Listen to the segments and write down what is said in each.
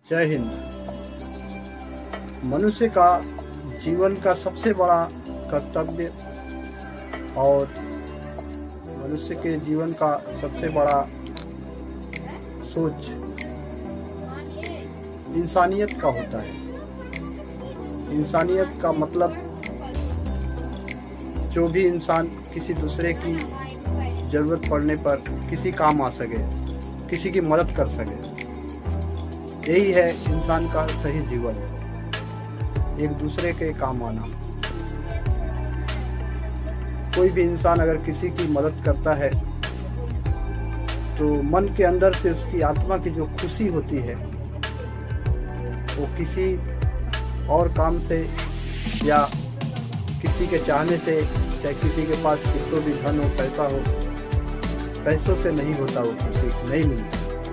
जय हिंद। मनुष्य का जीवन का सबसे बड़ा कर्तव्य और मनुष्य के जीवन का सबसे बड़ा सोच इंसानियत का होता है। इंसानियत का मतलब जो भी इंसान किसी दूसरे की जरूरत पड़ने पर किसी काम आ सके, किसी की मदद कर सके, यही है इंसान का सही जीवन, एक दूसरे के काम आना। कोई भी इंसान अगर किसी की मदद करता है तो मन के अंदर से उसकी आत्मा की जो खुशी होती है वो किसी और काम से या किसी के चाहने से, चाहे किसी के पास कितना भी धन हो, पैसा हो, पैसों से नहीं होता, वो खुशी नहीं मिलती।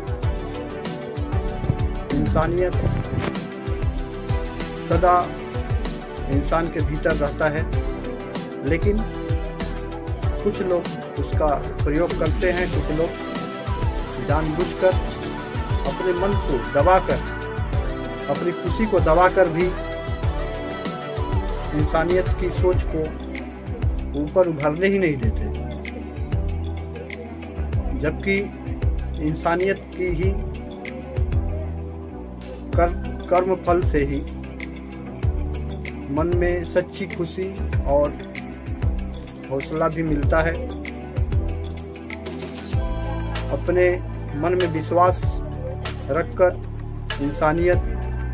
इंसानियत सदा इंसान के भीतर रहता है, लेकिन कुछ लोग उसका प्रयोग करते हैं, कुछ लोग जानबूझकर अपने मन को दबाकर, अपनी खुशी को दबाकर भी इंसानियत की सोच को ऊपर उभरने ही नहीं देते, जबकि इंसानियत की ही कर्म फल से ही मन में सच्ची खुशी और हौसला भी मिलता है। अपने मन में विश्वास रखकर इंसानियत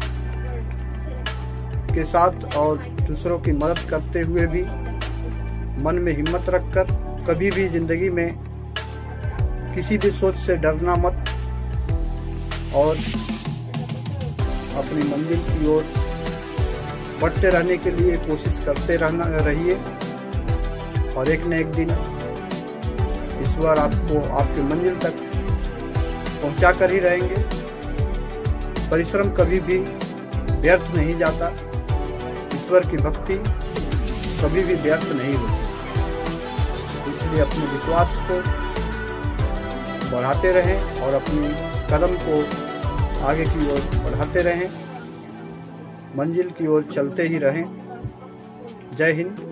के साथ और दूसरों की मदद करते हुए भी मन में हिम्मत रखकर कभी भी जिंदगी में किसी भी सोच से डरना मत और अपनी मंजिल की ओर बढ़ते रहने के लिए कोशिश करते रहिए और एक न एक दिन ईश्वर आपको आपके मंजिल तक पहुंचा कर ही रहेंगे। परिश्रम कभी भी व्यर्थ नहीं जाता, ईश्वर की भक्ति कभी भी व्यर्थ नहीं होती। इसलिए अपने विश्वास को बढ़ाते रहें और अपनी कदम को आगे की ओर बढ़ाते रहें, मंजिल की ओर चलते ही रहें। जय हिंद।